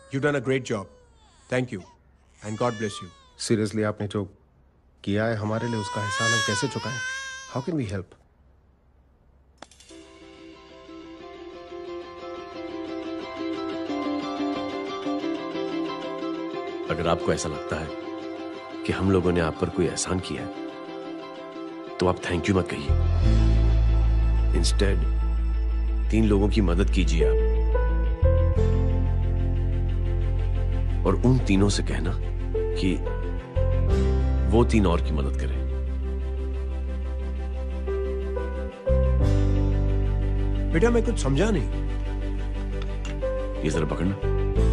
You done a great job. Thank you. And God bless you. Seriously आपने जो किया है हमारे लिए उसका एहसान हम कैसे चुकाएं? How can we help? अगर आपको ऐसा लगता है कि हम लोगों ने आप पर कोई एहसान किया है तो आप थैंक यू मत कहिए। इंस्टेड 3 लोगों की मदद कीजिए आप, और उन तीनों से कहना कि वो 3 और की मदद करें। बेटा मैं कुछ समझा नहीं। ये जरा पकड़ना।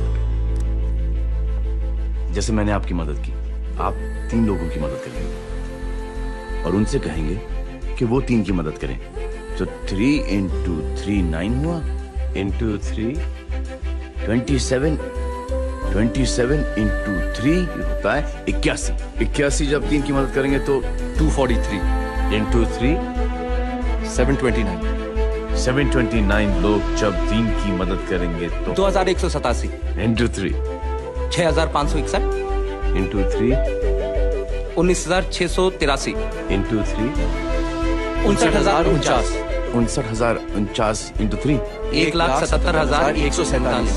जैसे मैंने आपकी मदद की, आप 3 लोगों की मदद करेंगे और उनसे कहेंगे कि वो 3 की मदद करें। तो 3 into 3 9 हुआ, into 3 27, 27 into 3 होता है 81। 81 जब 3 की मदद करेंगे तो 243 into 3 729। 729 लोग जब 3 की मदद करेंगे तो 2187 into 3 6561 into 3 19683 into 3 59049 59,049 into 3 1,77,147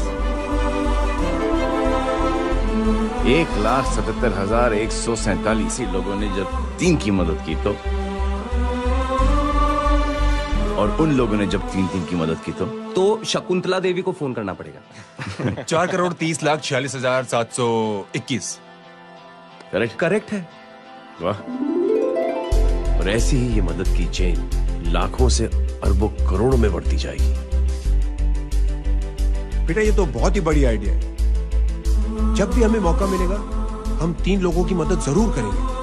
1,77,147 लोगों ने जब 3 की मदद की तो, और उन लोगों ने जब 3 की मदद की तो शकुंतला देवी को फोन करना पड़ेगा। 4,30,46,721। करेक्ट है। वाह। और ऐसी ही ये मदद की चेन लाखों से अरबों करोड़ों में बढ़ती जाएगी। बेटा ये तो बहुत ही बड़ी आइडिया है। जब भी हमें मौका मिलेगा हम 3 लोगों की मदद जरूर करेंगे।